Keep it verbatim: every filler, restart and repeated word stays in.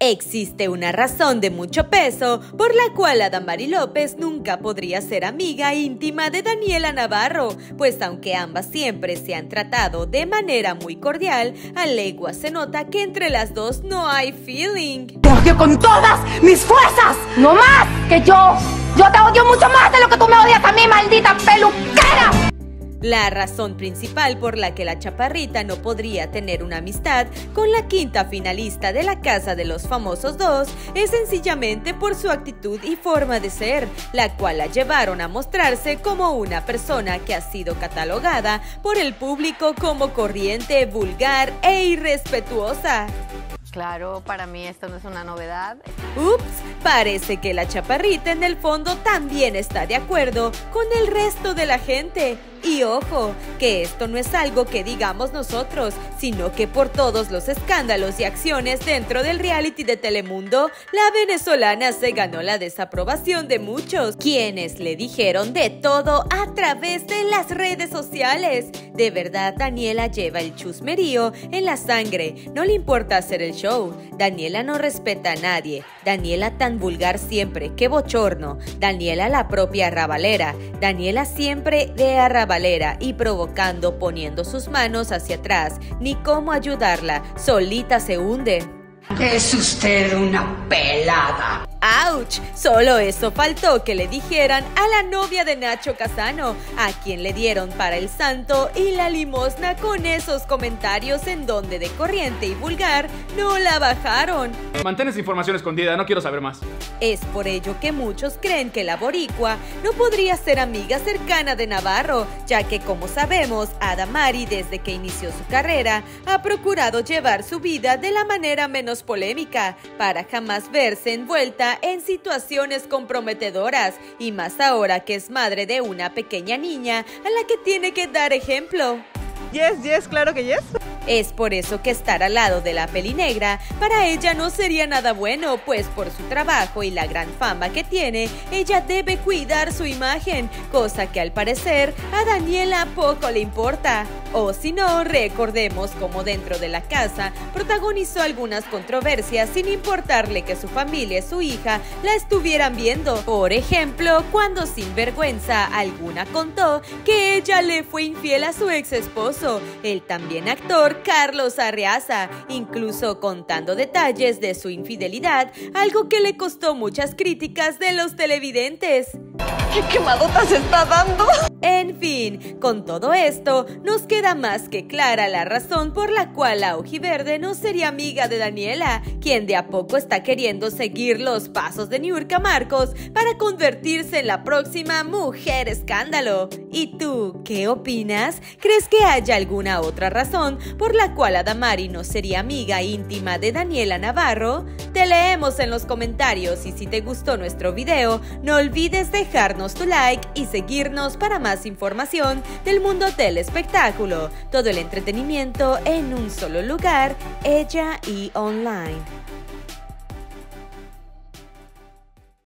Existe una razón de mucho peso por la cual Adamari López nunca podría ser amiga íntima de Daniela Navarro, pues aunque ambas siempre se han tratado de manera muy cordial, a leguas se nota que entre las dos no hay feeling. ¡Te odio con todas mis fuerzas! ¡No más que yo! ¡Yo te odio mucho más de lo que tú me odias a mí, maldita peluquera! La razón principal por la que la chaparrita no podría tener una amistad con la quinta finalista de la Casa de los Famosos dos es sencillamente por su actitud y forma de ser, la cual la llevaron a mostrarse como una persona que ha sido catalogada por el público como corriente, vulgar e irrespetuosa. Claro, para mí esto no es una novedad. Ups, parece que la chaparrita en el fondo también está de acuerdo con el resto de la gente. Y ojo, que esto no es algo que digamos nosotros, sino que por todos los escándalos y acciones dentro del reality de Telemundo, la venezolana se ganó la desaprobación de muchos, quienes le dijeron de todo a través de las redes sociales. De verdad, Daniela lleva el chusmerío en la sangre, no le importa hacer el show. Daniela no respeta a nadie. Daniela tan vulgar siempre, qué bochorno. Daniela la propia arrabalera. Daniela siempre de arrabalera y provocando, poniendo sus manos hacia atrás. Ni cómo ayudarla, solita se hunde. Es usted una pelada. ¡Auch! Solo eso faltó que le dijeran a la novia de Nacho Casano, a quien le dieron para el santo y la limosna con esos comentarios en donde de corriente y vulgar no la bajaron. Mantén esa información escondida, no quiero saber más. Es por ello que muchos creen que la boricua no podría ser amiga cercana de Navarro, ya que como sabemos, Adamari desde que inició su carrera ha procurado llevar su vida de la manera menos polémica, para jamás verse envuelta en situaciones comprometedoras, y más ahora que es madre de una pequeña niña a la que tiene que dar ejemplo. Yes, yes, claro que yes. Es por eso que estar al lado de la pelinegra para ella no sería nada bueno, pues por su trabajo y la gran fama que tiene, ella debe cuidar su imagen, cosa que al parecer a Daniela poco le importa. O si no, recordemos cómo dentro de la casa protagonizó algunas controversias sin importarle que su familia y su hija la estuvieran viendo. Por ejemplo, cuando sin vergüenza alguna contó que ella le fue infiel a su ex esposo, el también actor Carlos Arreaza, incluso contando detalles de su infidelidad, algo que le costó muchas críticas de los televidentes. ¡Qué quemadota se está dando! En fin, con todo esto, nos queda más que clara la razón por la cual la ojiverde no sería amiga de Daniela, quien de a poco está queriendo seguir los pasos de Niurka Marcos para convertirse en la próxima mujer escándalo. ¿Y tú, qué opinas? ¿Crees que haya alguna otra razón por la cual Adamari no sería amiga íntima de Daniela Navarro? Te leemos en los comentarios, y si te gustó nuestro video, no olvides dejarnos tu like y seguirnos para más información del mundo del espectáculo. Todo el entretenimiento en un solo lugar, Ella y Online.